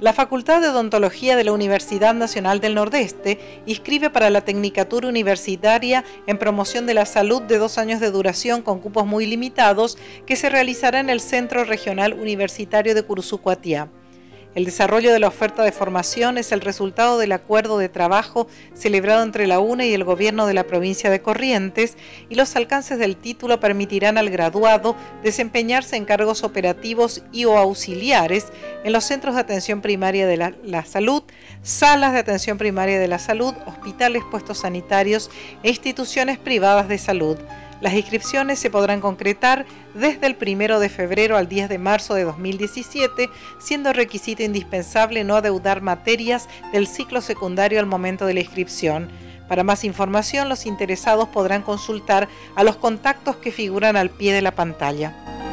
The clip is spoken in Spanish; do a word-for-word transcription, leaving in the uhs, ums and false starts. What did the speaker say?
La Facultad de Odontología de la Universidad Nacional del Nordeste inscribe para la Tecnicatura Universitaria en Promoción de la Salud de dos años de duración con cupos muy limitados que se realizará en el Centro Regional Universitario de Curuzucuatiá. El desarrollo de la oferta de formación es el resultado del acuerdo de trabajo celebrado entre la U N E y el gobierno de la provincia de Corrientes, y los alcances del título permitirán al graduado desempeñarse en cargos operativos y o auxiliares en los centros de atención primaria de la, la salud, salas de atención primaria de la salud, hospitales, puestos sanitarios e instituciones privadas de salud. Las inscripciones se podrán concretar desde el primero de febrero al diez de marzo de dos mil diecisiete, siendo requisito indispensable no adeudar materias del ciclo secundario al momento de la inscripción. Para más información, los interesados podrán consultar a los contactos que figuran al pie de la pantalla.